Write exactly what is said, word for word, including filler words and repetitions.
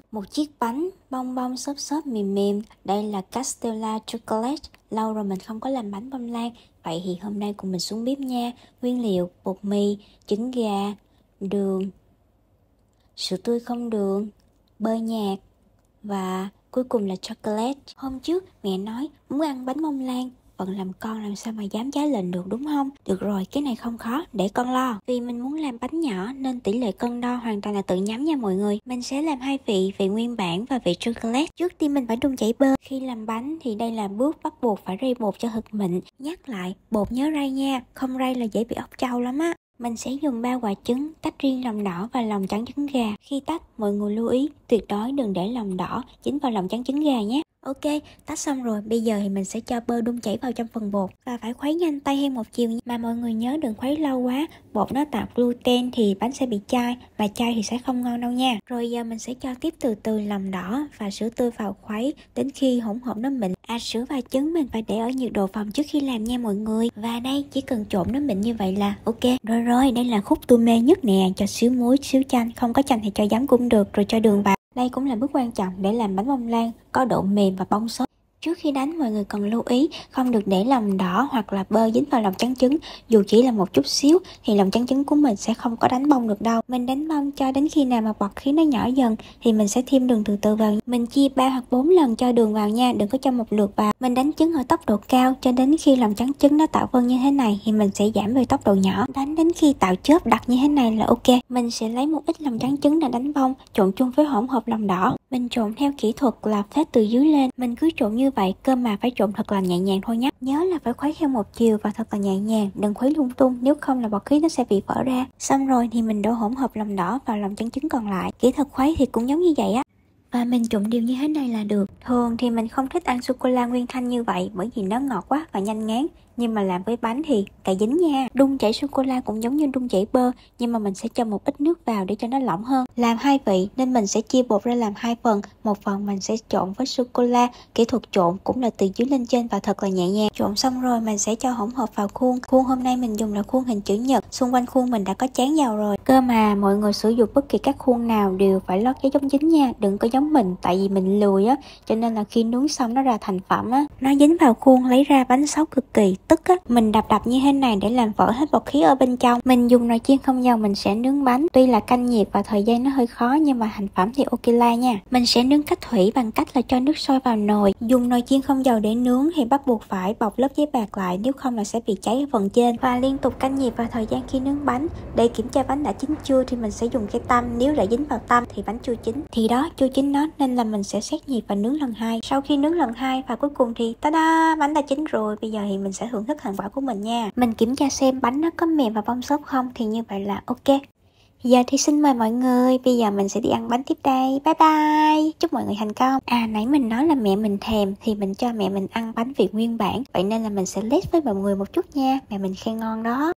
Một chiếc bánh bong bong xốp xốp mềm mềm. Đây là Castella Chocolate. Lâu rồi mình không có làm bánh bông lan. Vậy thì hôm nay cùng mình xuống bếp nha. Nguyên liệu: bột mì, trứng gà, đường, sữa tươi không đường, bơ nhạt và cuối cùng là chocolate. Hôm trước mẹ nói muốn ăn bánh bông lan, vẫn làm con làm sao mà dám trái lệnh được, đúng không? Được rồi, cái này không khó, để con lo. Vì mình muốn làm bánh nhỏ nên tỷ lệ cân đo hoàn toàn là tự nhắm nha mọi người. Mình sẽ làm hai vị, vị nguyên bản và vị chocolate. Trước tiên mình phải đun chảy bơ. Khi làm bánh thì đây là bước bắt buộc phải rây bột cho thật mịn. Nhắc lại, bột nhớ rây nha, không rây là dễ bị óc trâu lắm á. Mình sẽ dùng ba quả trứng, tách riêng lòng đỏ và lòng trắng trứng gà. Khi tách, mọi người lưu ý tuyệt đối đừng để lòng đỏ dính vào lòng trắng trứng gà nhé. Ok, tách xong rồi, bây giờ thì mình sẽ cho bơ đun chảy vào trong phần bột và phải khuấy nhanh tay hay một chiều nha. Mà mọi người nhớ đừng khuấy lâu quá, bột nó tạo gluten thì bánh sẽ bị chai, mà chai thì sẽ không ngon đâu nha. Rồi giờ mình sẽ cho tiếp từ từ lòng đỏ và sữa tươi vào khuấy đến khi hỗn hợp nó mịn. À, sữa và trứng mình phải để ở nhiệt độ phòng trước khi làm nha mọi người. Và đây chỉ cần trộn nó mịn như vậy là ok. Rồi rồi, đây là khúc tôi mê nhất nè, cho xíu muối, xíu chanh, không có chanh thì cho giấm cũng được, rồi cho đường vào. Đây cũng là bước quan trọng để làm bánh bông lan có độ mềm và bong xốp. Trước khi đánh, mọi người cần lưu ý không được để lòng đỏ hoặc là bơ dính vào lòng trắng trứng. Dù chỉ là một chút xíu thì lòng trắng trứng của mình sẽ không có đánh bông được đâu. Mình đánh bông cho đến khi nào mà bọt khí nó nhỏ dần thì mình sẽ thêm đường từ từ vào. Mình chia ba hoặc bốn lần cho đường vào nha, đừng có cho một lượt vào. Mình đánh trứng ở tốc độ cao cho đến khi lòng trắng trứng nó tạo vân như thế này thì mình sẽ giảm về tốc độ nhỏ. Đánh đến khi tạo chớp đặc như thế này là ok. Mình sẽ lấy một ít lòng trắng trứng để đánh bông, trộn chung với hỗn hợp lòng đỏ. Mình trộn theo kỹ thuật là phết từ dưới lên. Mình cứ trộn như vậy, cơ mà phải trộn thật là nhẹ nhàng thôi nhé. Nhớ là phải khuấy theo một chiều và thật là nhẹ nhàng, đừng khuấy lung tung, nếu không là bọt khí nó sẽ bị vỡ ra. Xong rồi thì mình đổ hỗn hợp lòng đỏ vào lòng trắng trứng còn lại. Kỹ thuật khuấy thì cũng giống như vậy á. Và mình trộn đều như thế này là được. Thường thì mình không thích ăn sô-cô-la nguyên thanh như vậy bởi vì nó ngọt quá và nhanh ngán. Nhưng mà làm với bánh thì cậy dính nha. Đun chảy sô-cô-la cũng giống như đun chảy bơ, nhưng mà mình sẽ cho một ít nước vào để cho nó lỏng hơn. Làm hai vị nên mình sẽ chia bột ra làm hai phần. Một phần mình sẽ trộn với sô-cô-la. Kỹ thuật trộn cũng là từ dưới lên trên và thật là nhẹ nhàng. Trộn xong rồi mình sẽ cho hỗn hợp vào khuôn. Khuôn hôm nay mình dùng là khuôn hình chữ nhật. Xung quanh khuôn mình đã có tráng dầu rồi. Cơ mà mọi người sử dụng bất kỳ các khuôn nào đều phải lót giấy chống dính nha. Đừng có giống mình, tại vì mình lười á, cho nên là khi nướng xong nó ra thành phẩm á, nó dính vào khuôn lấy ra bánh xấu cực kỳ tức á. Mình đập đập như thế này để làm vỡ hết bọt khí ở bên trong. Mình dùng nồi chiên không dầu mình sẽ nướng bánh. Tuy là canh nhiệt và thời gian nó hơi khó nhưng mà thành phẩm thì ok la nha. Mình sẽ nướng cách thủy bằng cách là cho nước sôi vào nồi. Dùng nồi chiên không dầu để nướng thì bắt buộc phải bọc lớp giấy bạc lại, nếu không là sẽ bị cháy ở phần trên. Và liên tục canh nhiệt vào thời gian khi nướng bánh. Để kiểm tra bánh đã chín chưa thì mình sẽ dùng cái tăm. Nếu đã dính vào tăm thì bánh chưa chín. Thì đó, chưa chín nó nên là mình sẽ xét nhiệt và nướng lần hai. Sau khi nướng lần hai và cuối cùng thì ta-da, bánh đã chín rồi. Bây giờ thì mình sẽ thưởng thức thành quả của mình nha. Mình kiểm tra xem bánh nó có mềm và bong xốp không thì như vậy là ok. Giờ thì xin mời mọi người, bây giờ mình sẽ đi ăn bánh tiếp đây. Bye bye, chúc mọi người thành công. À, nãy mình nói là mẹ mình thèm thì mình cho mẹ mình ăn bánh vị nguyên bản. Vậy nên là mình sẽ let với mọi người một chút nha. Mẹ mình khen ngon đó.